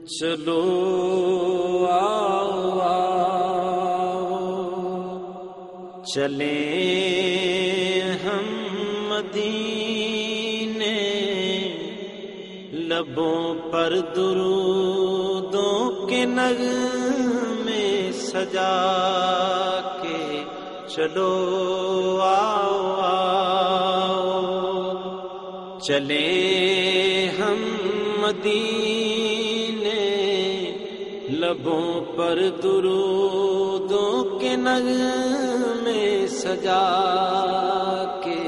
چلو آؤ چلیں ہم مدینے، لبوں پر درودوں کے نغمے سجا کے چلو آؤ چلیں ہم مدینے، لبوں پر درودوں کے نغمے سجا کے،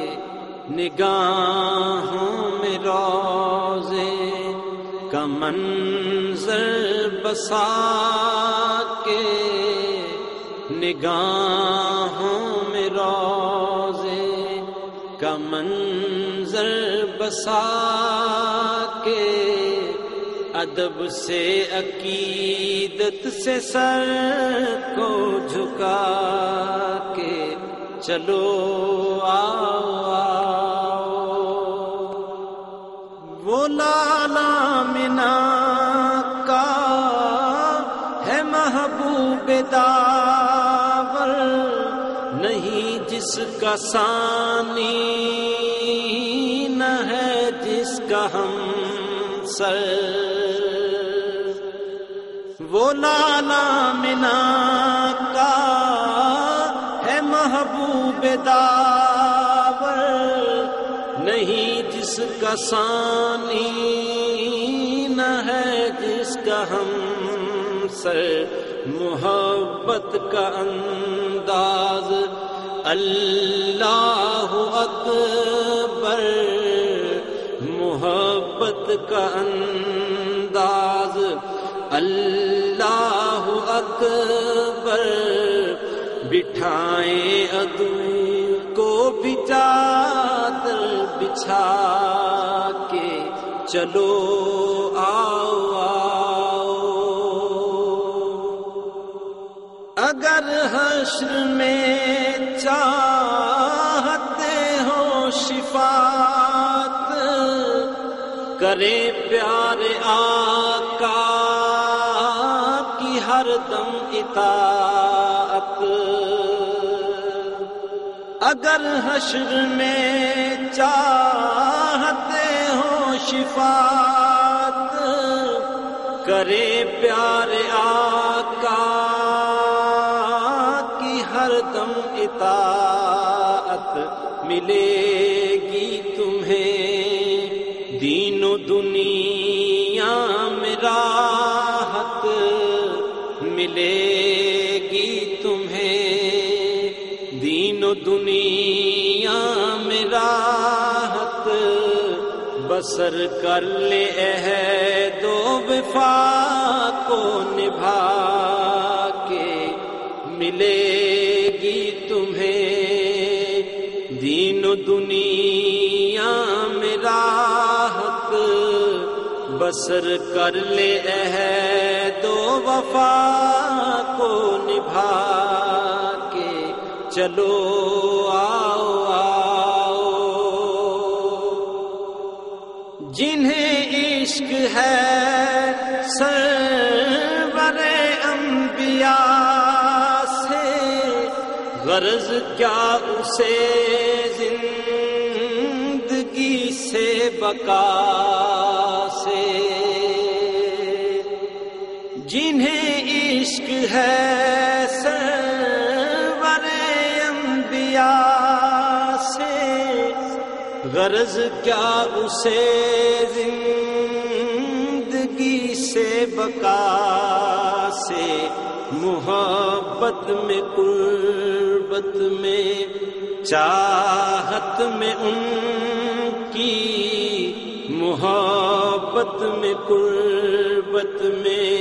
نگاہوں میں روضے کا منظر بسا کے، نگاہوں میں روضے کا منظر بسا کے، ادب سے عقیدت سے سر کو جھکا کے چلو آؤ وہ لالا منا کا ہے محبوب داور، نہیں جس کا ثانی نہ ہے جس کا ہم سر، وہ لالا منا کا ہے محبوب داور، نہیں جس کا ثانی نہ ہے جس کا ہم سر، محبت کا انداز اللہ اکبر، محبت کا انداز اللہ اکبر، بٹھائیں عدو کو بھی چادر بچھا کے چلو آؤ اگر حشر میں چاہتے ہو شفاعت، کرے پیارے آقا کی ہر دم اطاعت، اگر حشر میں چاہتے ہو شفاعت، کرے پیارے آقا کی ہر دم اطاعت، ملے گی تمہیں دین و دنیا میں راحت، ملے گی تمہیں دین و دنیا میں راحت، بسر کر لے عہد و وفا کو نبھا کے، ملے گی تمہیں دین و دنیا میں راحت، بسر کر لے عہد و وفا کو نبھا کے چلو آؤ جنہیں عشق ہے سرور انبیاء سے، غرض کیا اسے زندگی سے بقا سے، جنہیں عشق ہے سرور انبیاء سے، غرض کیا اسے زندگی سے بقا سے، محبت میں قربت میں چاہت میں ان کی، محبت میں قربت میں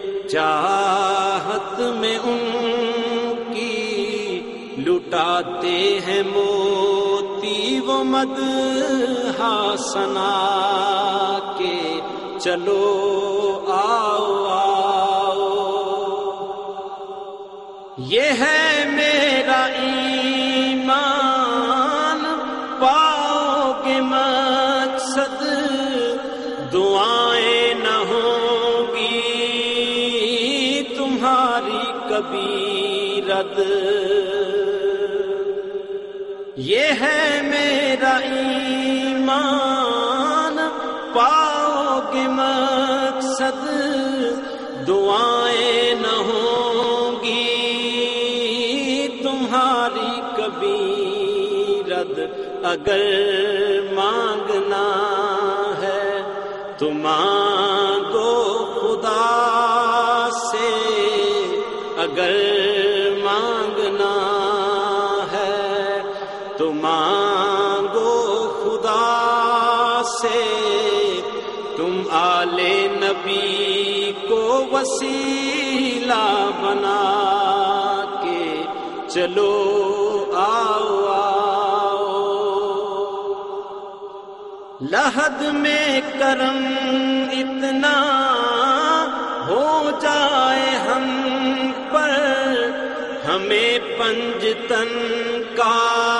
چاہت میں ان کی، لٹاتے ہیں موتی وہ مدح ثنا کے چلو آؤ یہ ہے میرا ایمان، پاؤ گے مقصد دعائیں نہ ہوں گی کبھی رد. یہ ہے میرا ایمان پاؤ گے مقصد دعائیں نہ ہوں گی تمہاری کبھی رد. اگر مانگنا ہے تو مانگو خدا سے, اگر مانگنا ہے تو مانگو خدا سے. تم آل نبی کو وسیلہ بنا کے چلو آؤ آؤ. لحد میں کرم اتنا ہو جائے ہم پر ہمیں پنجتن کا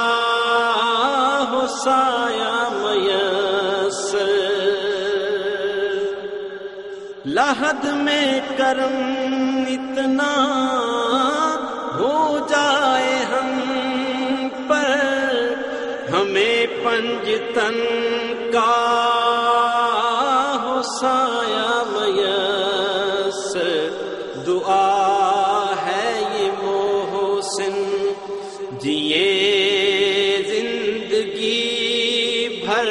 ہو سایہ میسر. لحد میں کرم اتنا ہو جائے ہم پر ہمیں پنجتن کا ہو سایہ میسر. دعا ہے یہ محسن جیے زندگی بھر.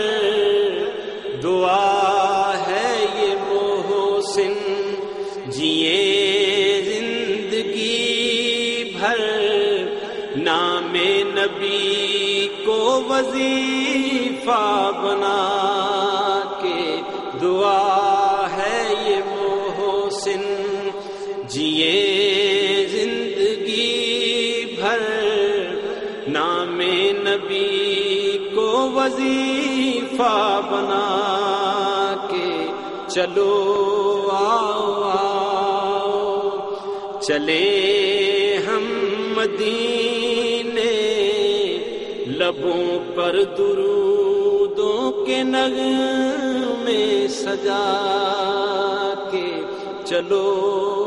دعا ہے یہ محسن جیے زندگی بھر. نام نبی کو وظیفہ بنا کے دعا ہے یہ محسن جیے زندگی بھر. نام نبی کو وظیفہ بنا کے چلو آؤ آؤ. چلے ہم مدینے لبوں پر درودوں کے نغمے سجا کے چلو